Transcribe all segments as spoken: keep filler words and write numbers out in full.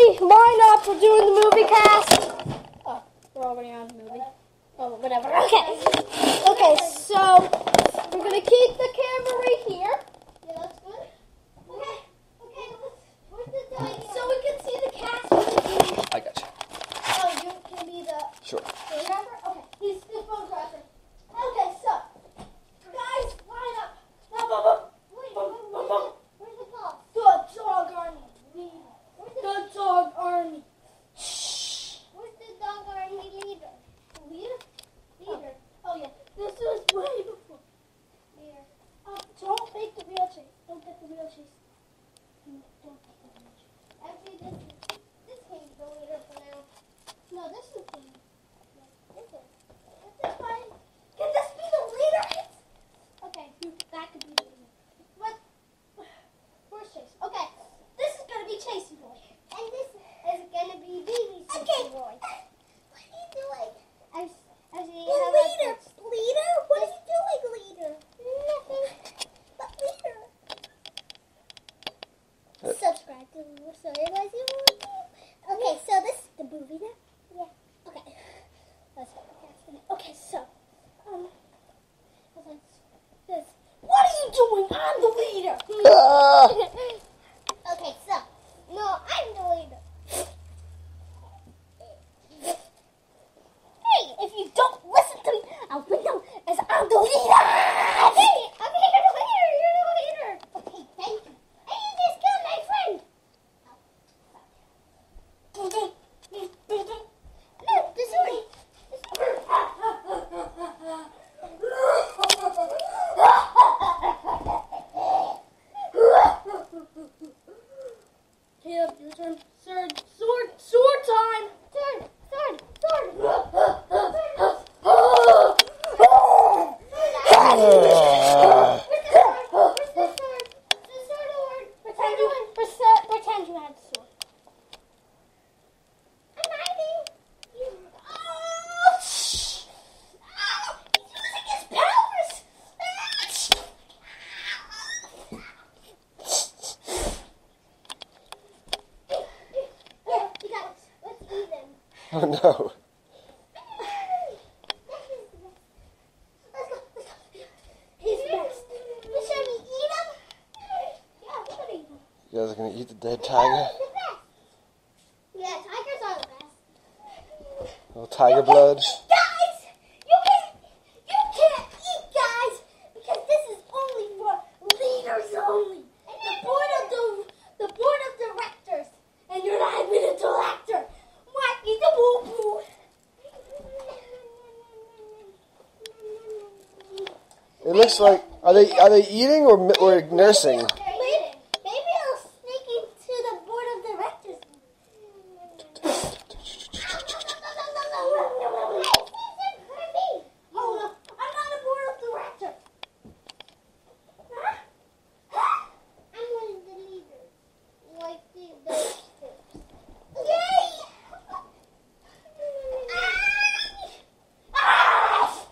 everybody line up. We're doing the movie cast. Oh, we're already on the movie. Oh, whatever. Okay. Okay, so we're going to keep the camera right here. Yeah, that's good. Okay. Okay, let's, where's the dice? So we can see the cast. I got you. Oh, you can be the Sure. photographer? Okay, he's the photographer. Okay, so, guys, line up. Boom, boom, boom. Wait, boom, boom, boom. Where's the dog? The dog army. Where's the, the dog army? Shh. Where's the dog army leader? Leader? Leader. Oh, oh yeah. This was way before. Leader. Oh, don't make the real chase. Don't get the real chase. Don't get the real chase. Actually, this is, this is the leader for now. No, this is the leader. This is. This is fine. Can this be the leader? Okay, that could be the leader. What? Where's Chase? Okay, this is gonna be Chasey Boy, and this is gonna be Baby Chasey okay. Boy. What are you doing? As, as you well, leader, a, leader. What are you doing, leader? Nothing. But leader. Uh. Subscribe to me so you guys see. Okay, so this is the movie now. Yeah. Okay. Let's okay, so um, this. What are you doing? I'm the leader. Uh. Okay, so no, I'm the leader. Hey, if you don't listen to me, I'll win out as I'm the leader. Hey, okay, you're the leader. You're the leader. Okay, thank you. Hey, you just killed my friend. No, this way. Caleb, your turn. Sword, sword, sword time. Sword, sword, sword. Where's the sword? Where's the sword? The sword award. Pretend you, pretend you had the sword. I'm hiding. You. Oh, shh. Oh, he's using his powers. Here, you got it. Let's eat them. Oh no. Let's go, let's go. He's best. Should we eat him? Yeah, we should eat him. You guys are gonna eat the dead tiger? Yeah, tigers are the best. Little tiger blood. Guys, you can't, you can't eat, guys, because this is only for leaders only. The board of the, the board of directors, and you're not even a director. What? Eat the boo boo. It looks like are they are they eating or or nursing? Maybe, maybe I'll sneak into the board of directors. Hold up, I'm not a board of directors. I'm one of the leaders, like the directors. Yay! Ah!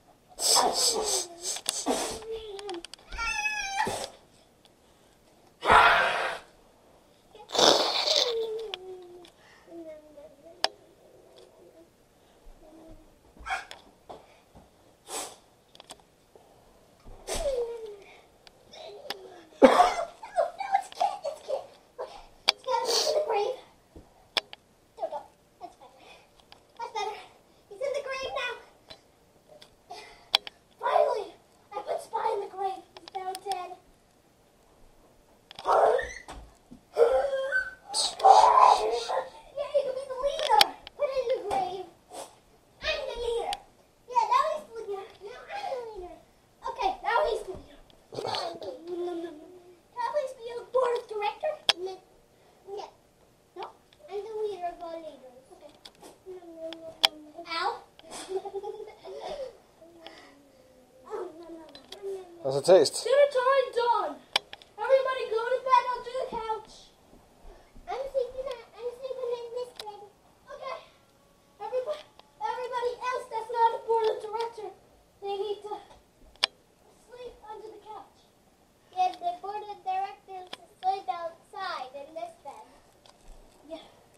How's it taste? Dinner time done. Everybody go to bed onto the couch. I'm sleeping. I'm sleeping in this bed. Okay. Everybody, everybody else that's not a board of director, they need to sleep under the couch. Yeah, the board of directors sleep outside in this bed. Yeah.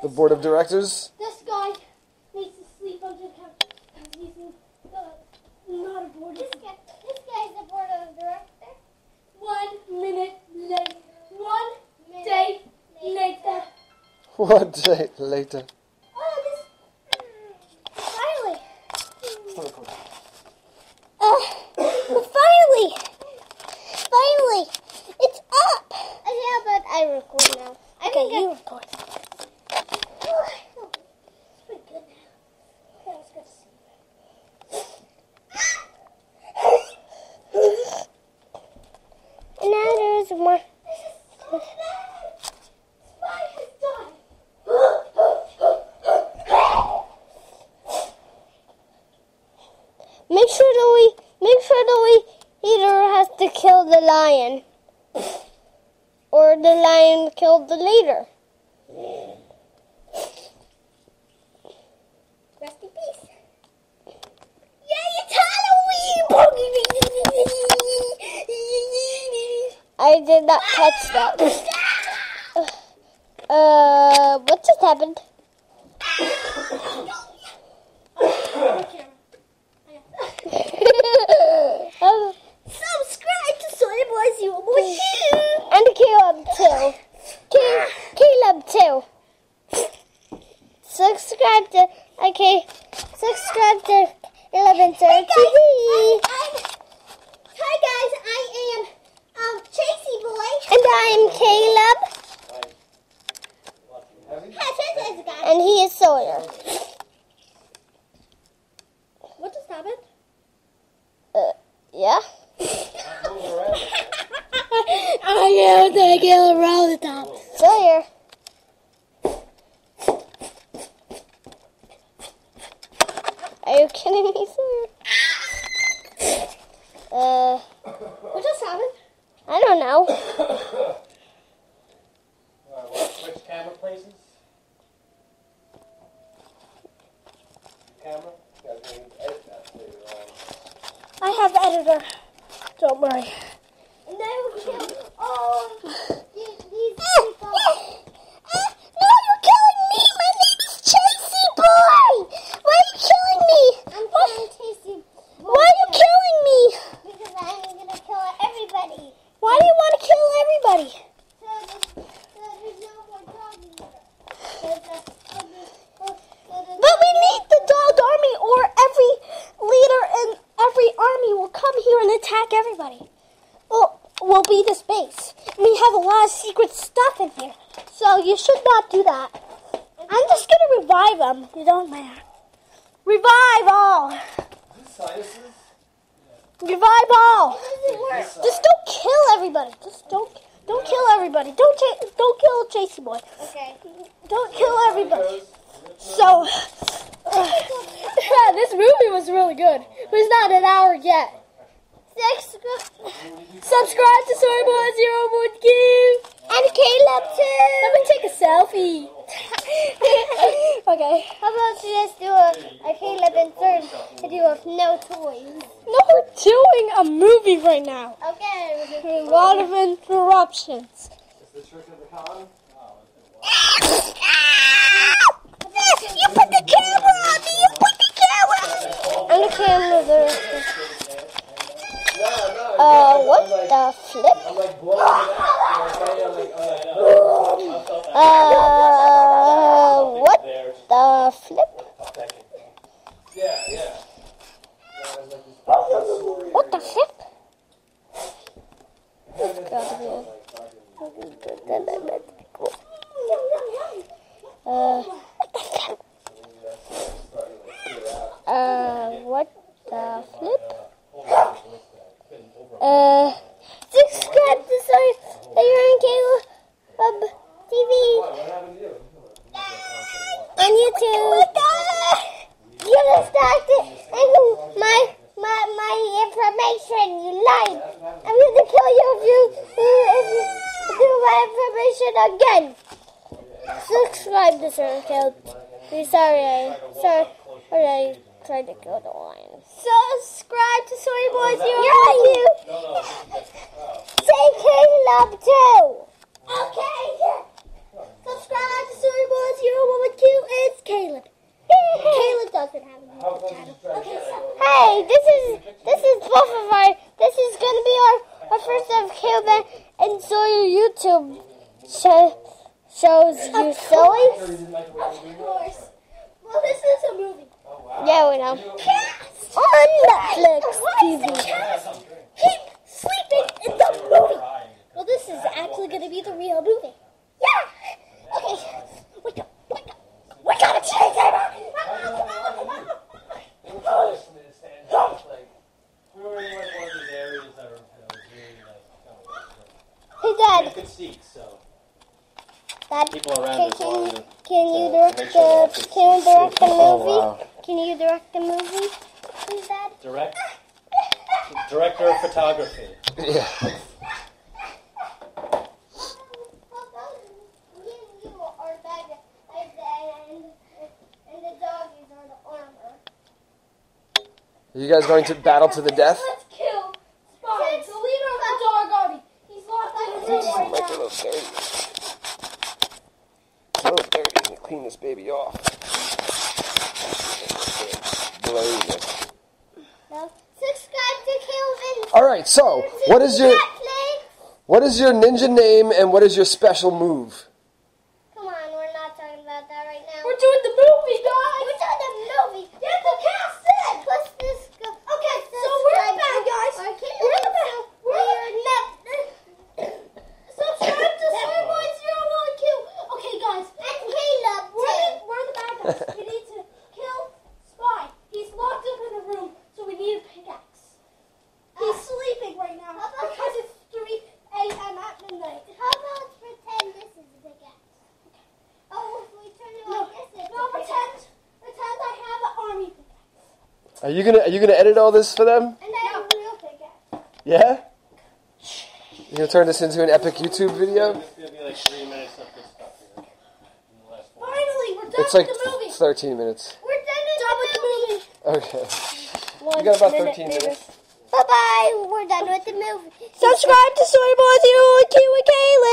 The board of directors? This guy needs to sleep under the couch because he's uh, not a board. This guy, this guy's the board of director. One minute late. One minute day later. One day later. Oh, this. Finally. Uh, finally. Finally. It's up. Yeah, but I record now. I okay, you record. It's pretty good now. Okay, let's go see. And now there's more. This is so bad. Spy has died. Make sure that we make sure that we either has to kill the lion or the lion killed the leader. Rest in peace. Yay, it's Halloween! I did not catch that. Uh, what just happened? um, Subscribe to Soy Boy Zero Boy and Caleb too. K- Caleb too. Subscribe to okay. Subscribe to Eleven Sir T V. Hi guys, I am um Chasey Boy and I am Caleb. And he is Sawyer. What just happened? Uh, yeah. I am taking around the top. Sawyer. Are you kidding me, Sawyer? Uh, what just happened? I don't know. Uh, switch camera places. Camera. You guys need to edit that later on. I have the editor. Don't worry. And I will kill all these people. No, you're killing me. My name is Chasey Boy. Why are you killing me? I'm killing Chasey Boy. Why are you killing me? Because I'm going to kill everybody. Why do you want to kill everybody? So there's, so there's no more talking about. But we need the dog army, or every leader in every army will come here and attack everybody. Well, will be this base. We have a lot of secret stuff in here, so you should not do that. I'm just gonna revive them. You don't matter. Revive all. Revive all. Just don't kill everybody. Just don't don't kill everybody. Don't ch- don't kill Chasey Boy. Okay. Don't kill everybody. So, uh, this movie was really good. But it's not an hour yet. Subscribe to Soy Boy Zero One Game and Caleb too. Let me take a selfie. Okay. How about you just do a, a Caleb and third video of no toys? No, we're doing a movie right now. Okay. A lot of interruptions. Is the trick of the con? You put the camera on me! You put the camera! And the camera there. Uh, what the flip? I'm like blowing it out. I'm like, uh, what the flip? Yeah, yeah. What the flip? It's gotta be a... Uh, uh, what the flip? Uh, subscribe to Sawyer and Caleb T V on YouTube. You're distracted and my my my information. You lied. I'm gonna kill you if you if you do my information again. Subscribe to Sawyer and Caleb. I'm sorry, I sorry, I tried to kill the lion. Subscribe to Soy Boy Zero. Yeah, you. Say Caleb too. Okay. Subscribe to Soy Boy Zero. Okay, this is this is both of our. This is gonna be our, our first of Caleb and Sawyer YouTube show, shows. You silly? Or is it like a Of movie? course. Well, this is a movie. Oh, wow. Yeah, we know. On Netflix T V. Keep sleeping in the movie. Well, this is actually gonna be the real movie. Yeah. Okay. Wake up. Wake up. We gotta change it. We were in like one of these areas that were that was really like Hey, we Dad. had good seats, so Dad. people around Can, us wanted can, to can you to direct make sure the they could Can you direct the Oh, movie? wow. Can you direct the movie, please, Dad? direct director of photography. Yeah. Are you guys going to battle to the death? Let's kill Spy, the leader of the dog army. He's locked in his room right now. little dirty. It's a little dirty. Let me clean this baby off. Bloody. No. Subscribe to Calvin. All right. So, what is your what is your ninja name and what is your special move? Come on, we're not talking about that right now. We're doing the movie, guys. We're doing the movie. Get the cast in. Plus this. Go. Okay, so we're the bad guys. We're the bad. We're the net. Subscribe to Starboy zero one Q. Okay, guys. And Caleb. We're the, we're the bad guys. We need to kill Spy. He's locked up in a room, so we need a pickaxe. He's sleeping right now because it's three a m at midnight. How about pretend this is a pickaxe? Oh, if we turn it like this, it's no, pretend, pretend I have an army pickaxe. Are you gonna Are you gonna edit all this for them? And I have a real pickaxe. Yeah. You gonna turn this into an epic YouTube video? It's gonna be like three minutes of good stuff here. In the last one. Finally, we're done It's like with the movie. thirteen minutes. We're done with the movie. Okay. One We got about minute, thirteen maybe. minutes. Bye bye. We're done with the movie. Subscribe to Storyboy Zero Q and Caleb.